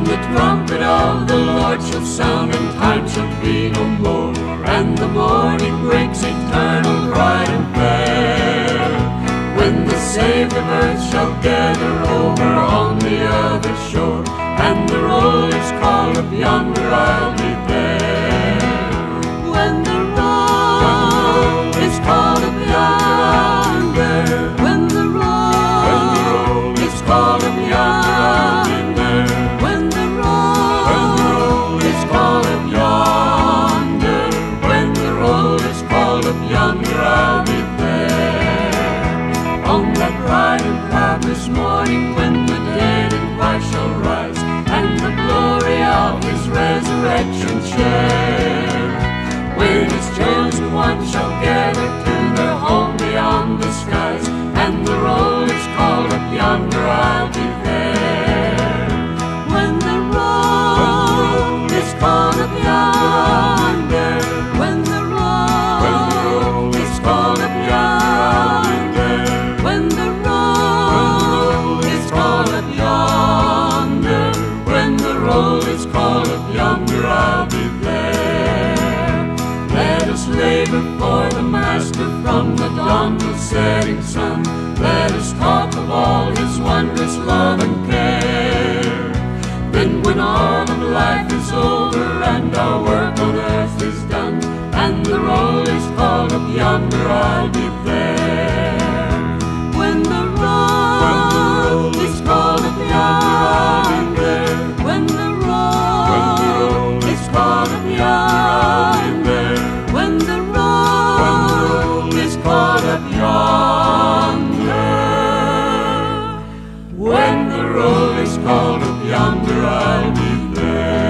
the trumpet of the Lord shall sound, and time shall be no more, and the morning breaks eternal, bright and fair. When the saved of earth shall gather over on the other shore, and the roll is called up yonder, I'll be there. When the roll is called up yonder, when the roll is called up yonder, I'll be there. When the roll is called up yonder, when the roll is called up yonder, I'll be there. On that bright and cloudless morning, when the dead in Christ shall rise, and the glory of His resurrection share, when His chosen ones shall gather to their home beyond the skies, and the roll is called up yonder, I'll be there. When the roll is called up yonder, when the roll is called up yonder, when the roll is called up yonder, when the roll is called up yonder, I'll be there. Let us labor for the Master from the dawn till setting sun. Let us talk of all His wondrous love and care. Then when all of life is over and our work on earth is done, and the roll is called up yonder, I'll be there. When the roll is called up yonder, when the roll is called up yonder, when the roll is called up yonder, when the roll is called up yonder, I'll be there.